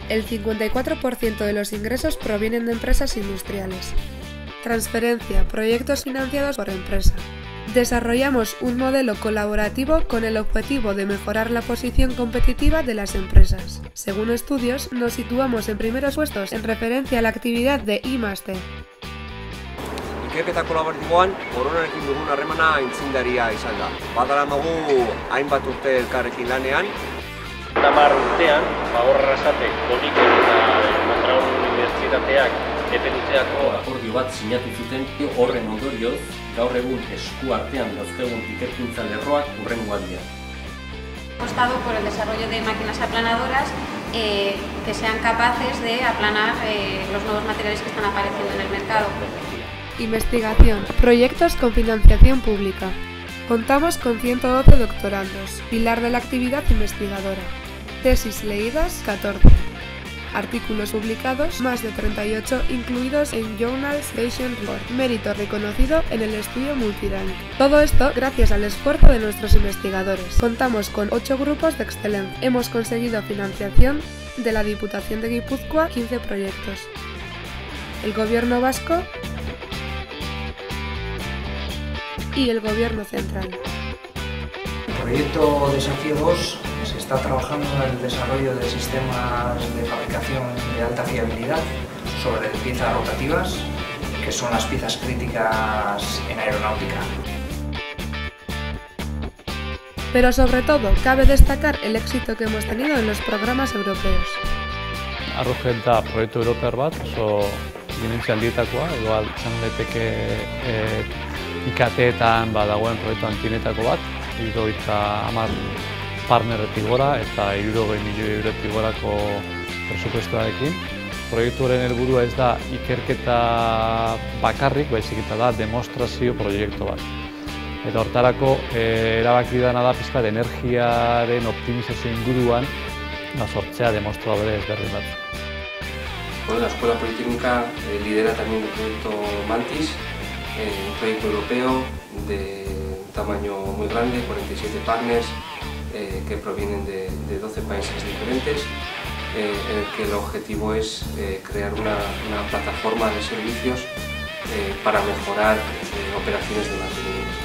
El 54% de los ingresos provienen de empresas industriales. Transferencia, proyectos financiados por empresa. Desarrollamos un modelo colaborativo con el objetivo de mejorar la posición competitiva de las empresas. Según estudios, nos situamos en primeros puestos en referencia a la actividad de I+D. Ikerketa kolaboratiboan, koronarekin dugun harremana aitzindaria izan da. Badaramagu hainbat urte elkarrekin lanean. 10 urtean, Arrasate, Koniken eta Mondragon Unibertsitateak epe luzeako akordio bat sinatu zuten. Horren ondorioz, gaur egun esku artean dauzkagun ikerkuntza lerroak hurrengoak dira. Apostado por el desarrollo de máquinas aplanadoras que sean capaces de aplanar los nuevos materiales que están apareciendo en el mercado. Investigación. Proyectos con financiación pública. Contamos con 112 doctorandos, pilar de la actividad investigadora. Tesis leídas, 14. Artículos publicados, más de 38, incluidos en Journal Citation Report. Mérito reconocido en el estudio Multirank. Todo esto gracias al esfuerzo de nuestros investigadores. Contamos con 8 grupos de excelencia. Hemos conseguido financiación de la Diputación de Guipúzcoa, 15 proyectos. El Gobierno vasco y el Gobierno central. El proyecto Desafío 2 se está trabajando en el desarrollo de sistemas de fabricación de alta fiabilidad sobre piezas rotativas, que son las piezas críticas en aeronáutica. Pero sobre todo, cabe destacar el éxito que hemos tenido en los programas europeos. Arrojel da proiektu europear bat, oso dimentsio handietakoa, igual izan daiteke IKT-etan dagoen proiektu handienetako bat, 70 partnerretik gora eta 60 milioi eurotik gorako presupuestoarekin. Proiektuaren helburua ez da ikerketa bakarrik, baizik eta da demostrazio proiektu bat. Eta hortarako erabaki dena da pixkat energiaren optimizazio inguruan sortzea demostradore ezberdin batzuk. La Escuela Politécnica lidera también el proyecto Mantis, un proyecto europeo de tamaño muy grande, 47 partners que provienen de 12 países diferentes, en el que el objetivo es crear una plataforma de servicios para mejorar operaciones de mantenimiento.